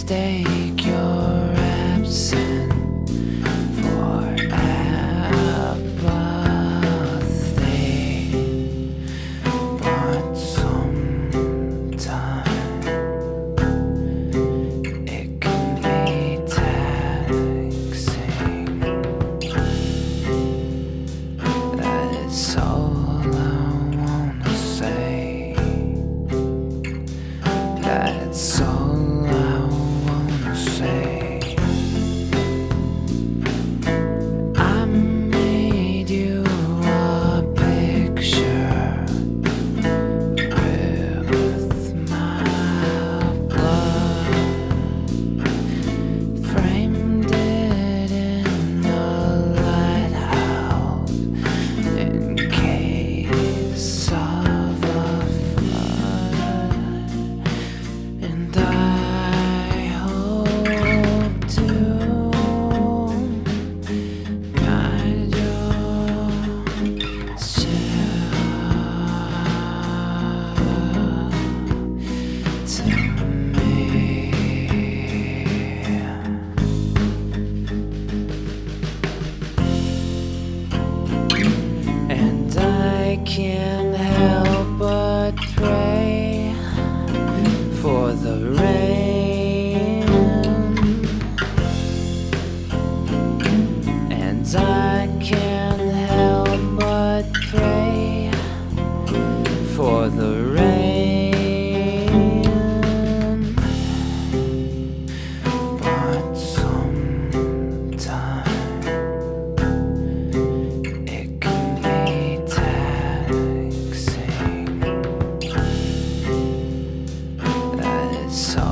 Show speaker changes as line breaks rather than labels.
mistake your absence for apathy, but sometimes it can be taxing. That's all I wanna say. That's all I wanna say. I made you a picture with my blood, framed it in the lighthouse in case of a flood. And I hope to guide your step to me. And I can't help but pray for the rain, and I can't help but pray for the rain, but sometimes it can be taxing. That's all